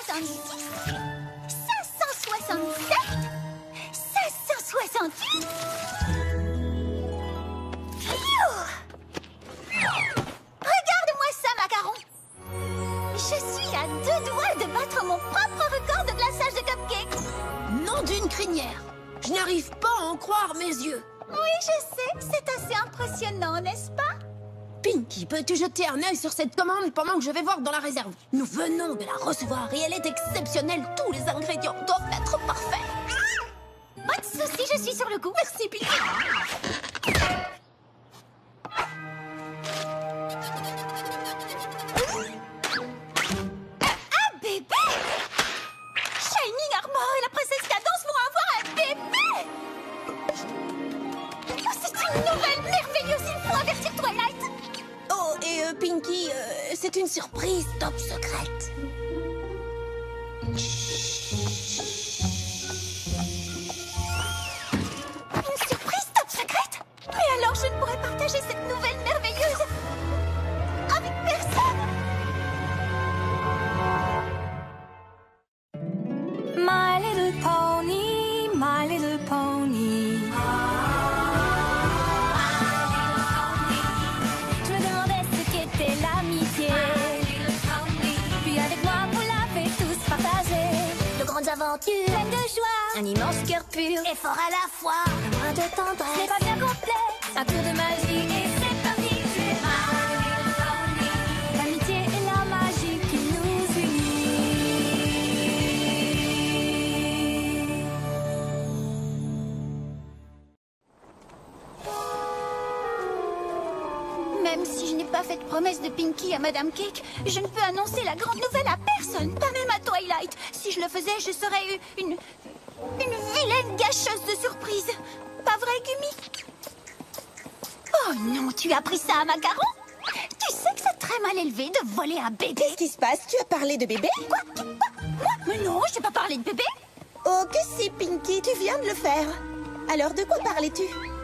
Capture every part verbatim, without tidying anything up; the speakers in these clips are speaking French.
soixante-six, cinq cent soixante-sept, cinq cent soixante-huit. Regarde-moi ça, Macaron. Je suis à deux doigts de battre mon propre record de glaçage de cupcakes. Nom d'une crinière. Je n'arrive pas à en croire mes yeux. Oui, je sais. C'est assez impressionnant, n'est-ce pas? Pinky, peux-tu jeter un œil sur cette commande pendant que je vais voir dans la réserve? Nous venons de la recevoir et elle est exceptionnelle. Tous les ingrédients doivent être parfaits. Pas de soucis, je suis sur le coup. Merci, Pinky. Un bébé! Shining Armor et la princesse Cadence vont avoir un bébé! Oh, c'est une nouvelle merveilleuse, il faut avertir Twilight! Oh, et euh, Pinky, euh, c'est une surprise top secrète. Une surprise top secrète? Mais alors je ne pourrais partager cette nouvelle merveilleuse avec personne! My little pony, my little pony. Je me demandais ce qu'était l'amitié. Puis avec moi, vous l'avez tous partagé. De grandes aventures, Pleine de joie, un immense cœur pur, et fort à la fois. un brin de C'est tendresse. pas bien complet, un tour de magie et c'est parti. C'est my little pony. L'amitié et la magie qui nous unit. Même si je n'ai pas fait de promesse de Pinky à Madame Cake, je ne peux annoncer la grande nouvelle à personne, pas même à Twilight. Si je le faisais, je serais une... une, une vilaine gâcheuse de surprise. Pas vrai, Gumi? Oh non, tu as pris ça à Macaron? Tu sais que c'est très mal élevé de voler un bébé. Qu'est-ce qui se passe? Tu as parlé de bébé? Quoi? Quoi? Moi? Mais non, je n'ai pas parlé de bébé. Oh, que si, Pinky, tu viens de le faire. Alors, de quoi parlais-tu?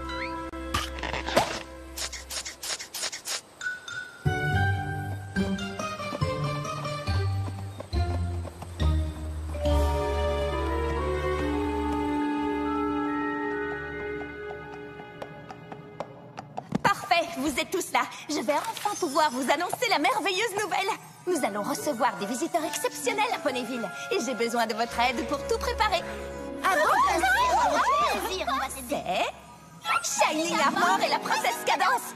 Parfait, vous êtes tous là. Je vais enfin pouvoir vous annoncer la merveilleuse nouvelle. Nous allons recevoir des visiteurs exceptionnels à Ponyville. Et j'ai besoin de votre aide pour tout préparer. Ah bon? Plaisir, on va t'aider. C'est Shining Armor et la princesse Cadence.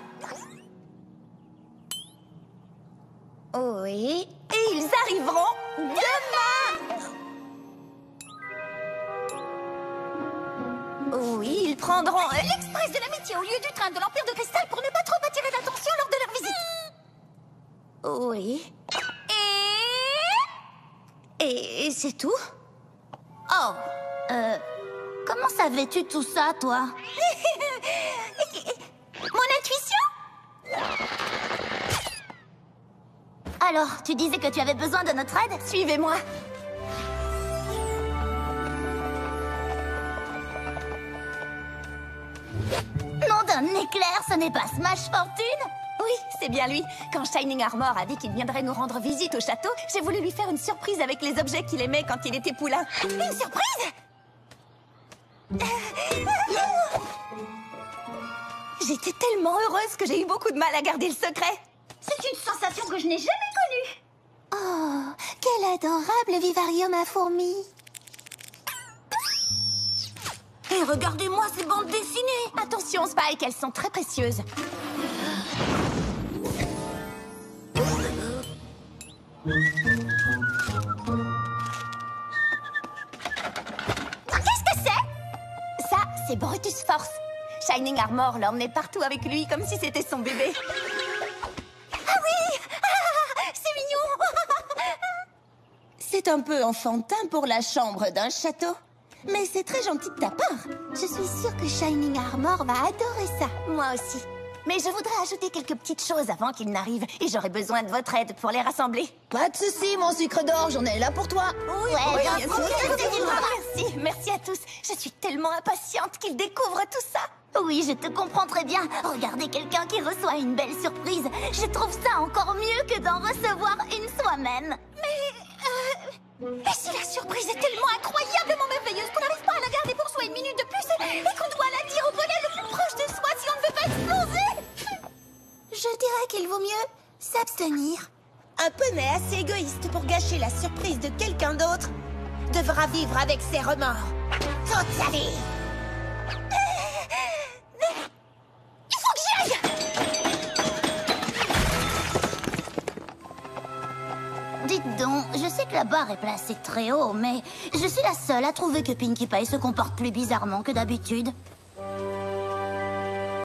Oui. Et ils arriveront demain. Oui, ils prendront euh, l'express de l'amitié au lieu du train de l'Empire de Cristal pour ne pas trop attirer l'attention lors de leur visite. Oui. Et... Et, et c'est tout? Oh, euh... Comment savais-tu tout ça, toi? Mon intuition? Alors, tu disais que tu avais besoin de notre aide? Suivez-moi. Nom d'un éclair, ce n'est pas Smash Fortune? Oui, c'est bien lui. Quand Shining Armor a dit qu'il viendrait nous rendre visite au château, j'ai voulu lui faire une surprise avec les objets qu'il aimait quand il était poulain. Une surprise? J'étais tellement heureuse que j'ai eu beaucoup de mal à garder le secret. C'est une sensation que je n'ai jamais connue. Oh, quel adorable vivarium à fourmis. Et regardez-moi ces bandes dessinées. Attention, Spike, elles sont très précieuses. Qu'est-ce que c'est? Ça, c'est Brutus Force. Shining Armor l'emmenait partout avec lui, comme si c'était son bébé. Ah oui! Ah, c'est mignon. C'est un peu enfantin pour la chambre d'un château. Mais c'est très gentil de ta part. Je suis sûre que Shining Armor va adorer ça. Moi aussi. Mais je voudrais ajouter quelques petites choses avant qu'il n'arrive. Et j'aurai besoin de votre aide pour les rassembler. Pas de soucis, mon sucre d'orge, on est là pour toi. Oui, oui, bien bien sûr. sûr. Merci, merci à tous. Je suis tellement impatiente qu'ils découvrent tout ça. Oui, je te comprends très bien. Regarder quelqu'un qui reçoit une belle surprise, je trouve ça encore mieux que d'en recevoir une soi-même. Mais... Euh, Et si la surprise est tellement incroyablement merveilleuse qu'on n'arrive pas à la garder pour soi une minute de plus et qu'on doit la dire au bonnet le plus proche de soi si on ne veut pas exploser? Je dirais qu'il vaut mieux s'abstenir. Un poney assez égoïste pour gâcher la surprise de quelqu'un d'autre devra vivre avec ses remords toute sa vie. Il faut que j'y aille! Dites donc, je sais que la barre est placée très haut, mais je suis la seule à trouver que Pinkie Pie se comporte plus bizarrement que d'habitude.